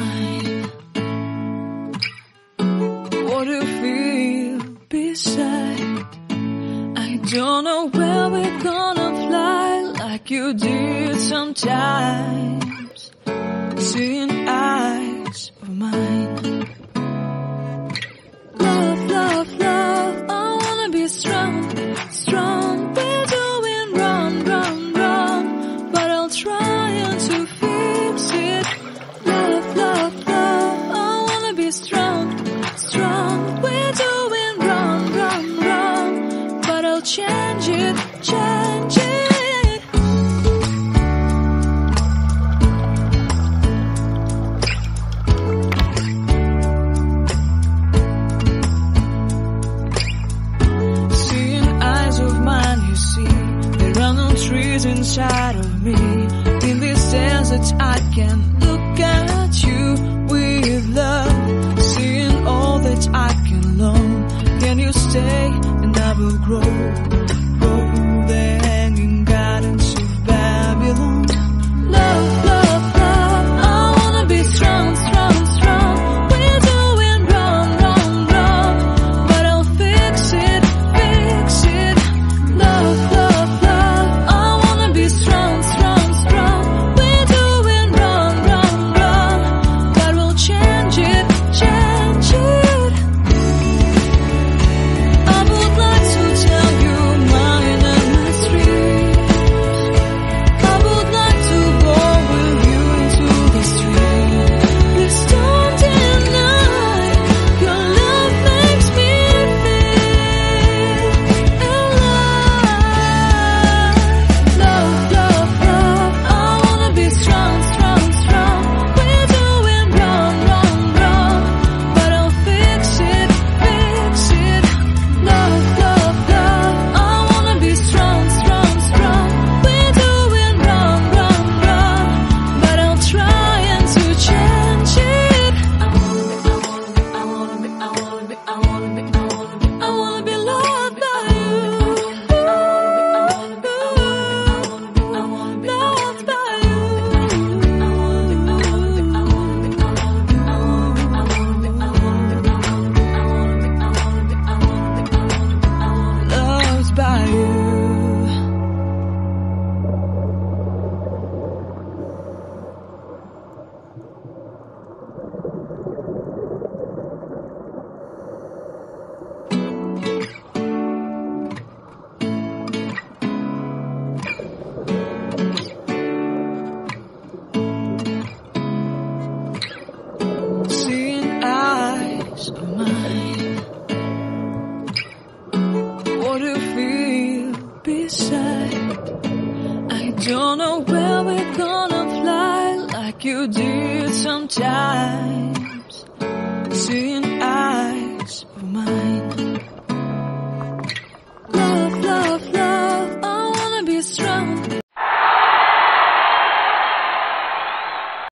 mine. What do you feel beside? I don't know where we're gonna fly like you did sometimes. Seeing eyes of mine. Love, love, love, I wanna be strong, strong. We're doing wrong, wrong, wrong, but I'll try to fix it. Love, love, love, I wanna be strong, strong. We're doing wrong, wrong, wrong, but I'll change it, change it. Trees inside of me. In this desert I can look at you with love. Seeing all that I can learn. Can you stay and I will grow? Grow the hanging gardens of Babylon. Love, love, love, I wanna be strong, strong, strong. We're doing wrong, wrong, wrong, but I'll fix it, fix it. Love, love, love, be strong, strong, strong. We're doing wrong, wrong, wrong, but we'll change it, change it. I would like to tell you mine and my street. I would like to go with you into the street. Please don't deny your love makes me feel alive. Love, love, love, I wanna be strong, strong, strong. We're doing wrong, wrong, wrong, but I'll fix it, fix it. Love, love, love, I wanna be strong, strong, strong. We're doing wrong, wrong, wrong, but I'll try to change it. I wanna be loved by you. Loved by you. Loved by you. Seeing eyes of mine. What do you feel beside? I don't know where we're gonna fly like you did sometimes. Seeing eyes of mine.